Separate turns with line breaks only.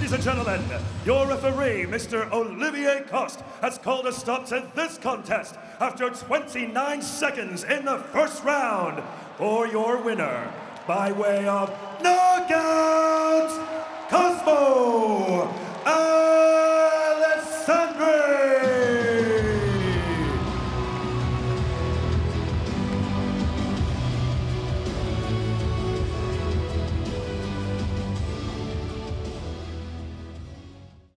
Ladies and gentlemen, your referee, Mr. Olivier Coste, has called a stop to this contest after 29 seconds in the first round. For your winner, by way of knockout, Cosmo